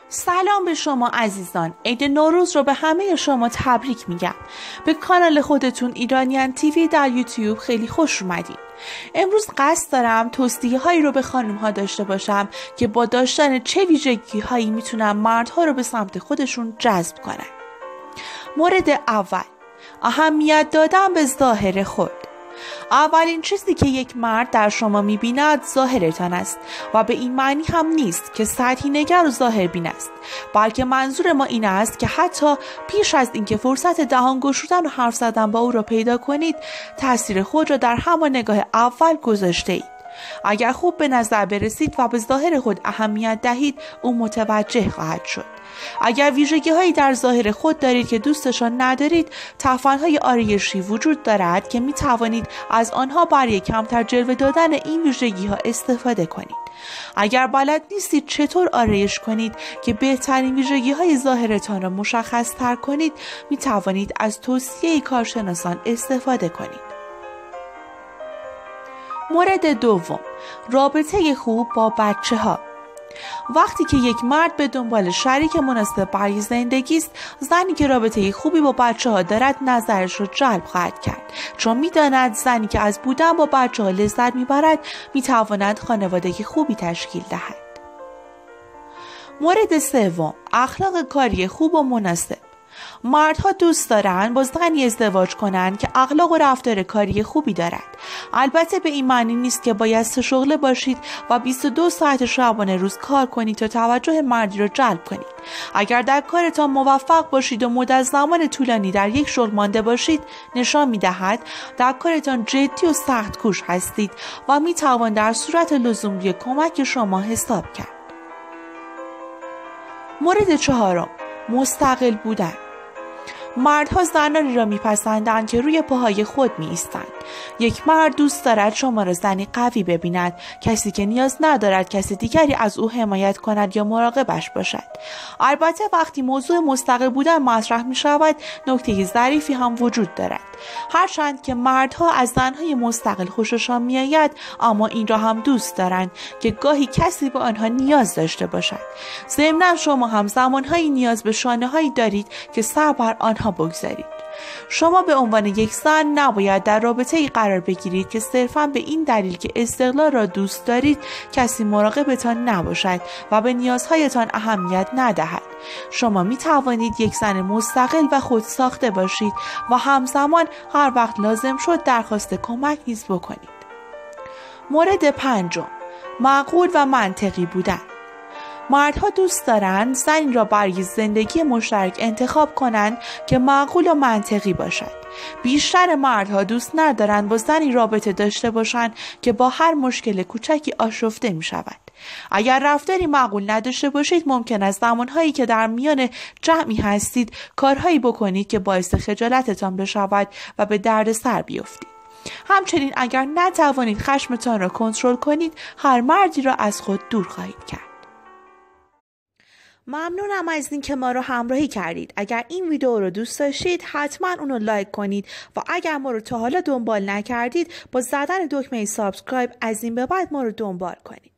سلام به شما عزیزان. عید نوروز رو به همه شما تبریک میگم. به کانال خودتون ایرانیان تیوی در یوتیوب خیلی خوش اومدین. امروز قصد دارم توصیه هایی رو به خانم ها داشته باشم که با داشتن چه ویژگی هایی میتونن مردها رو به سمت خودشون جذب کنن. مورد اول، اهمیت دادن به ظاهر خود. اولین چیزی که یک مرد در شما می‌بیند ظاهرتان است و به این معنی هم نیست که سطحی نگر و ظاهر بین است، بلکه منظور ما این است که حتی پیش از اینکه فرصت دهان گشودن و حرف زدن با او را پیدا کنید، تاثیر خود را در همان نگاه اول گذاشته اید. اگر خوب به نظر برسید و به ظاهر خود اهمیت دهید، او متوجه خواهد شد. اگر ویژگی هایی در ظاهر خود دارید که دوستشان ندارید، تفنهای آرایشی وجود دارد که می توانید از آنها برای کمتر جلوه دادن این ویژگی ها استفاده کنید. اگر بلد نیستید چطور آرایش کنید که بهترین ویژگی های ظاهرتان را مشخص تر کنید، می توانید از توصیه کارشناسان استفاده کنید. مورد دوم، رابطه خوب با بچه ها. وقتی که یک مرد به دنبال شریک مناسب برای زندگی است، زنی که رابطه خوبی با بچه ها دارد نظرش را جلب خواهد کرد، چون می‌داند زنی که از بودن با بچه ها لذت می‌برد می‌تواند خانواده خوبی تشکیل دهد. مورد سوم، اخلاق کاری خوب و مناسب. مردها دوست دارند با زنی ازدواج کنند که اخلاق و رفتار کاری خوبی دارد. البته به این معنی نیست که باید شغله باشید و 22 ساعت شبانه روز کار کنید تا توجه مردی را جلب کنید. اگر در کارتان موفق باشید و مدت زمان طولانی در یک شغل مانده باشید، نشان می‌دهد در کارتان جدی و سخت کوش هستید و می‌توان در صورت لزوم روی کمک شما حساب کرد. مورد چهارم، مستقل بودن. مردها زنانی را میپسندند که روی پاهای خود میایستند. یک مرد دوست دارد شما را زنی قوی ببیند، کسی که نیاز ندارد کسی دیگری از او حمایت کند یا مراقبش باشد. البته وقتی موضوع مستقل بودن مطرح می شود، نکته ظریفی هم وجود دارد. هرچند که مردها از زنهای مستقل خوششان میآید، اما این را هم دوست دارند که گاهی کسی به آنها نیاز داشته باشد. ضمناً شما هم زمانهایی نیاز به شانه‌هایی دارید که سر بر آنها بگذارید. شما به عنوان یک زن نباید در رابطه‌ای قرار بگیرید که صرفاً به این دلیل که استقلال را دوست دارید کسی مراقبتان نباشد و به نیازهایتان اهمیت ندهد. شما می توانید یک زن مستقل و خودساخته باشید و همزمان هر وقت لازم شد درخواست کمک نیز بکنید. مورد پنجم، معقول و منطقی بودن. مردها دوست دارند زنی را برای زندگی مشترک انتخاب کنند که معقول و منطقی باشد. بیشتر مردها دوست ندارند با زنی رابطه داشته باشند که با هر مشکل کوچکی آشفته می شود. اگر رفتاری معقول نداشته باشید، ممکن است زمانهایی که در میان جمعی هستید کارهایی بکنید که باعث خجالتتان بشود و به درد سر بیفتید. همچنین اگر نتوانید خشمتان را کنترل کنید، هر مردی را از خود دور خواهید کرد. ممنونم از این که ما رو همراهی کردید. اگر این ویدیو رو دوست داشتید حتما اونو لایک کنید و اگر ما رو تا حالا دنبال نکردید با زدن دکمه سابسکرایب از این به بعد ما رو دنبال کنید.